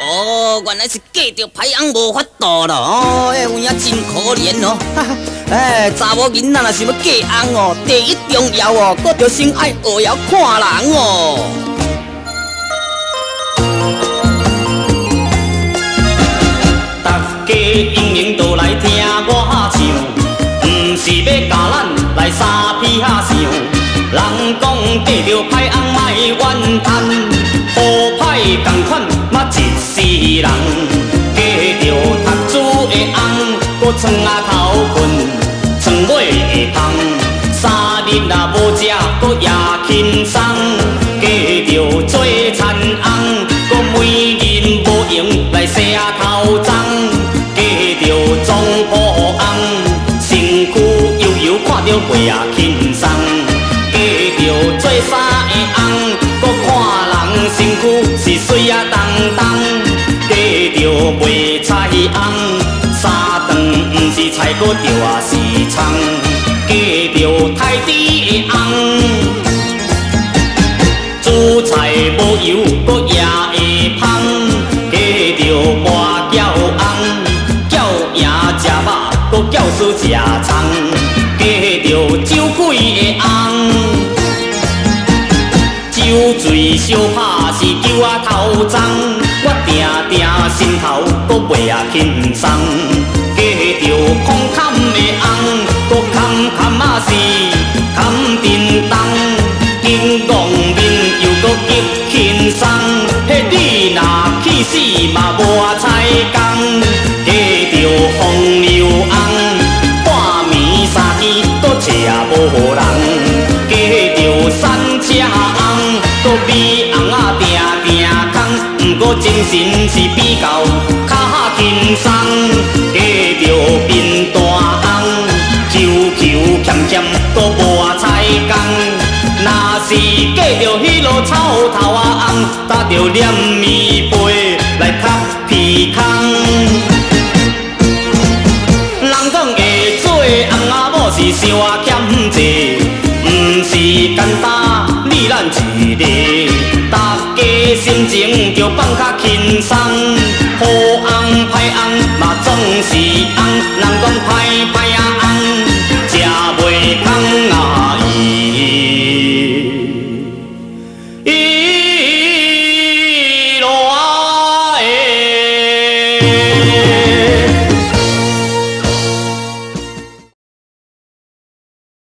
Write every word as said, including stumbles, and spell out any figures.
哦，原来是嫁着歹翁无法度咯，哦，哎，有影真可怜哦。哎，查某囡仔若想要嫁翁哦，第一重要哦，搁着先爱学晓看人哦。 大家应应都来听我唱，毋是要教咱来三皮下想。人讲嫁着歹翁莫怨叹。 好歹同款，嘛一世人。嫁着读书的翁，搁床仔头困，床尾会芳。三日若无食，搁夜轻松。嫁着做田翁，搁每日无闲来洗头鬃。嫁着庄仆翁，身躯悠悠看着过夜轻松。嫁着做衫的翁，搁看人身躯是水啊重重。嫁着卖菜翁，三顿毋是菜，搁着啊是葱。嫁着太猪的翁，煮菜无油，搁也会芳。嫁着麻蛟翁，叫爷食肉，搁叫叔食葱。嫁着酒鬼的翁。 酒醉相拍是酒仔头鬃，我定定心头搁袂啊轻松。嫁着空坎的翁，搁坎坎啊是坎叮当，金光面又搁极轻松。迄你若去死嘛无彩工，嫁着风流翁，半暝三更搁找无人。嫁着山车翁。 搁美翁仔定定空，毋过精神是比较较轻松。嫁着面大翁，求求欠欠搁无彩工。若是嫁着迄落草头仔翁，搭着黏棉被来踢鼻空。人讲会做翁仔某是伤欠债，毋是简单。 你咱一个，大家心情着放较轻松。好翁歹翁嘛总是翁，人讲歹